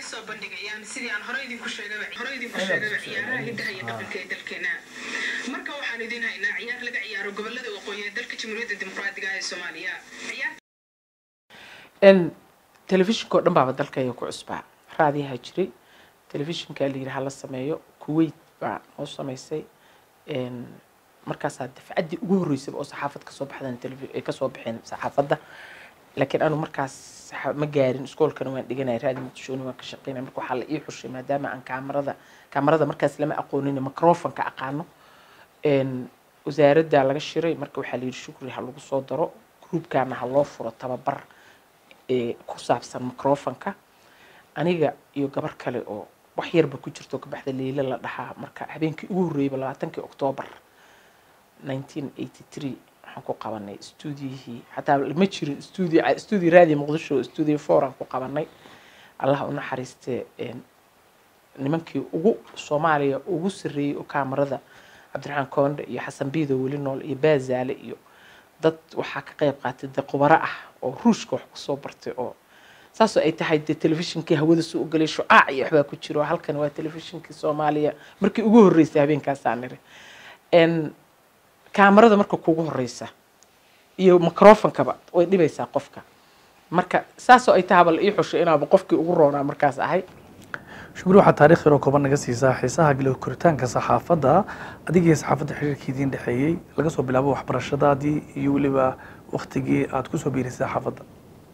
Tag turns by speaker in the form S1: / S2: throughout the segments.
S1: soo bandhigayaan sidii aan hore idinku sheegay ciyaaraha hidaha iyo dhaqanka ee dalkeena marka waxaan idin haynaa ciyaar laga ciyaaro gobolada waqooyi ee dalka Jamhuuriyadda Dimuqraadiga ah ee Soomaaliya
S2: telefishinka oo dhan baa dalkayga ku cusbaa raadiyaha jiray telefishinka la yiraahdo la sameeyo Kuwait baa oo sameysay markaas dafcadii ugu horeysay oo saxaafad ka soo baxdan ka soo bixin saxaafadda laakiin aanu markaas ma gaarin iskoolkana waan dhiganay raadi muqdisho waan ka shaqeynay marka waxa la ii xushay maadaama aan kaamarada markaas lama aqoonin microphone-ka aqaano wasaaradda laga shiray marka waxa la yiri shukri ha lagu soo daro groupkana ha loo furo tababar ku saabsan microphone-ka aniga iyo gabar kale oo wax yarba ku jirto ka baxda leeyla la dhaxaa marka habeenkii ugu horeeyay 20 Oktoobar 1983 waxaan ku qabanay studio-hii hatta ma jirin studio raadi muqdisho studio 4 aan ku qabanay Allah u naxariiste nimankii ugu Soomaaliya ugu sareeyay oo kaamarada Cabdiraxmaan Koonde iyo Xasan Biido wali nool iyo Baazaale iyo dad waxa ka qayb qaatay qubaro ah oo ruushka wax ku soo bartay oo saas ay tahay telefishinkii hawada soo galay shucaac iyo waxba ku jiro halkan waa telefishinkii Soomaaliya markii ugu horeysay habeenkaas aan niri kaamarada marka kugu horeysa iyo microphone-kaba way dhibaysaa qofka marka saas ay tahay bal ii xushay inaaba qofkii ugu roonaa markaas ahay
S3: shukri waxa taariikh yar oo kooban naga siisaa xiisaha galo koritaanka saxaafadda adigii saxaafadda xiriirkiidin dhaxeeyay laga soo bilaabo waxbarashadaadii iyo waliba waqtigii aad ku soo biirisay saxaafadda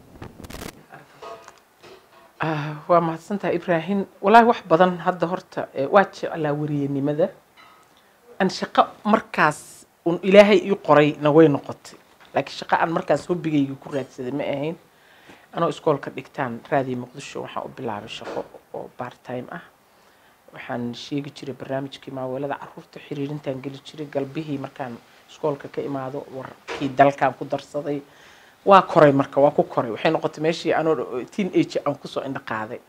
S2: waa mahadsantahay Ibrahim wallahi wax badan hadda horta waa jeclaa wariyanimada an shaqo markaas ilaahay ii qorayna way noqotay laakiin shaqo aan markaas hobigayga ku raadsaday ma ahayn anoo iskoolka dhigtaan raadi muqdisho waxaan u bilaabay shaqo oo part time ah waxaan sheegi jiray barnaamijkii maawalada caruurta xiriirintan gali jiray galbihii markaan iskoolka ka imaado warkii dalkaan ku darsaday waa koray marka waa ku koray waxay noqotay meeshii anoo teenage aan ku soo indha qaaday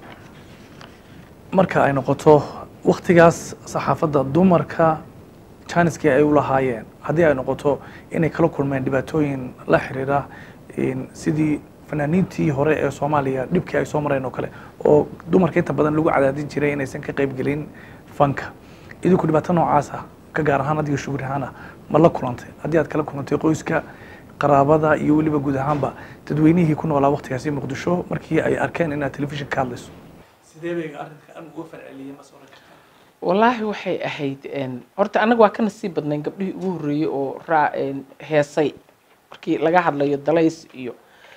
S3: marka ay noqoto waqtigaas saxaafadda dumarka Chinese ay u lahaayeen hadii ay noqoto inay kala kulmeen dhibaatooyin la xiriira sidii fanaaniintii hore ee Soomaaliya dhibkii ay soo mareen oo kale oo dumarka inta badan lagu cadaadin jiray inaysan ka qayb galin fanka idinku dhibaato noocaas ah ka gaar ahaan adiga shugrihaana ma la kulantay hadii aad kala kulantay qoyska qaraabada iyo waliba guud ahaanba dadweynihii ku noolaa waqtigaas Muqdisho markii ay arkeen in television ka hadlayso sidee bay arrinkan uga falceliyeen mas'uulka
S2: والله waxay ahayd horta anaga waa ka nasiib badnayn gabdhihii ugu horeeyay oo heesay markii laga hadlayo dalays iyo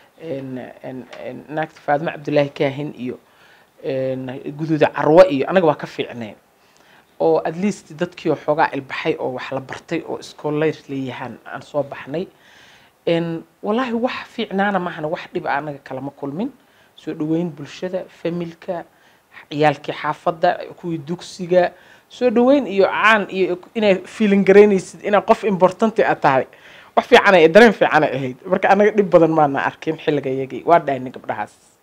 S2: naagta Faadma Cabdullaahi Kaahin iyo guduuda Carwo iyo anaga waa ka fiicneen oo at least dadkii xogaa ilbaxay oo wax la bartay oo iskoolay leeyahan aan soo baxnay wallahi wax fiicnaana ma ahna wax dhib anaga kala ma kulmin soo dhaweyn bulshada familka ciyaalkii xaafadda kuwii dugsiga soo dhaweyn iyo caan iyo inay feeling gareynaysid ina qof important ah tahay wax fiican ay dareen fiican ahayd marka anaga dhib badan ma arkin xilligayagii waa dhaynay gabdhahaas